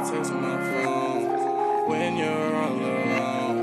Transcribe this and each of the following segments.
text my phone when you're all alone.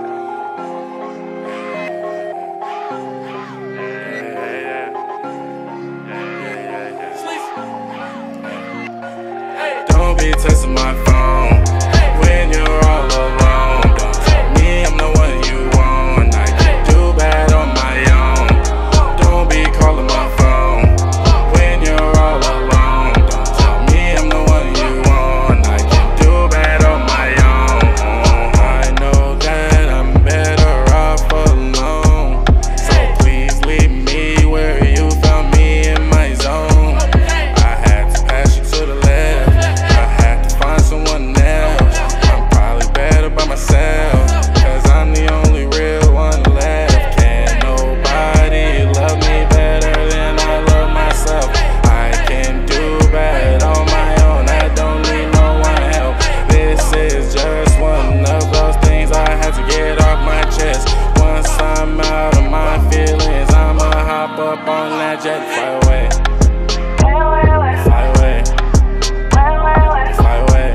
Don't be texting my phone when you're all alone. Don't tell me I'm the one you want. I can do bad on my own. Don't be calling my phone when you're all alone. Don't tell me I'm the one you want. I can do bad on my own. I know that I'm better off alone. So please leave me where you found me in my zone. I had to pass you to the left. I had to find someone else. I'm probably better by myself, cause I'm the only real one left. Can't nobody love me better than I love myself. I can do bad on my own, I don't need no one help. This is just one of those things I had to get off my chest. Once I'm out of my feelings, I'ma hop up on that jet and fly away. Fly away. Fly away. Fly away.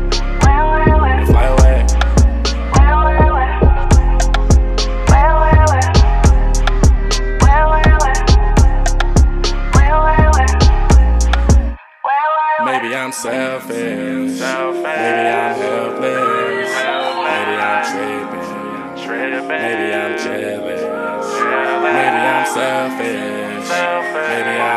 Maybe I'm selfish. Maybe I'm helpless. Maybe I'm tripping. Maybe I'm jealous. Maybe I'm selfish. Maybe